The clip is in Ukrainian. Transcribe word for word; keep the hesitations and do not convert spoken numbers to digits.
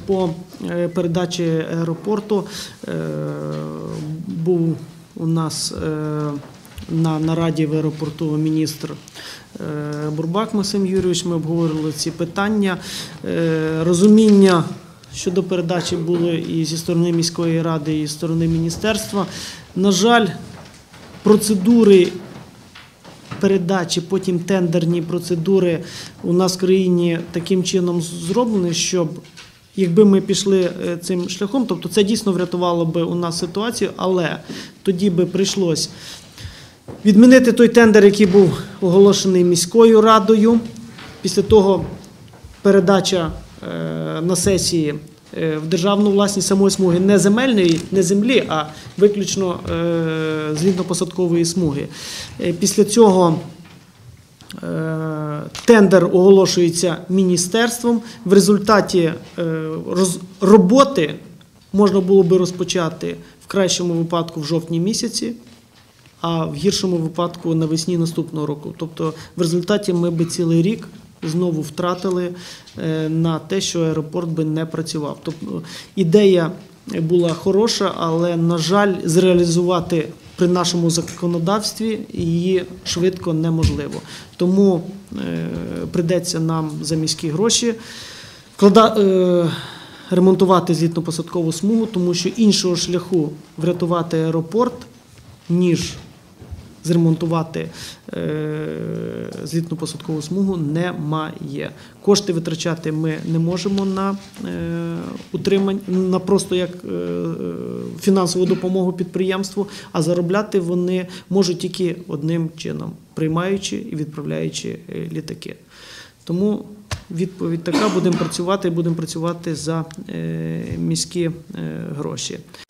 по передачі аеропорту був у нас на нараді в аеропорту міністр Бурбак Максим Юрійович. Ми обговорили ці питання. Розуміння щодо передачі було і зі сторони міської ради, і зі сторони міністерства. На жаль, процедури передачі, потім тендерні процедури у нас в країні таким чином зроблені, щоб якби ми пішли цим шляхом, тобто це дійсно врятувало би у нас ситуацію, але тоді би прийшлось відмінити той тендер, який був оголошений міською радою. Після того передача на сесії в державну власність самої смуги не земельної, не землі, а виключно злітно-посадкової смуги. Після цього тендер оголошується міністерством. В результаті роботи можна було би розпочати в кращому випадку в жовтні місяці, а в гіршому випадку навесні наступного року. Тобто в результаті ми би цілий рік знову втратили на те, що аеропорт би не працював. Тобто ідея була хороша, але, на жаль, зреалізувати при нашому законодавстві її швидко неможливо. Тому прийдеться нам за міські гроші ремонтувати злітно-посадкову смугу, тому що іншого шляху врятувати аеропорт, ніж зремонтувати злітно-посадкову смугу, немає. Кошти витрачати ми не можемо на утримання, на просто як фінансову допомогу підприємству, а заробляти вони можуть тільки одним чином – приймаючи і відправляючи літаки. Тому відповідь така: будемо працювати, будемо працювати за міські гроші.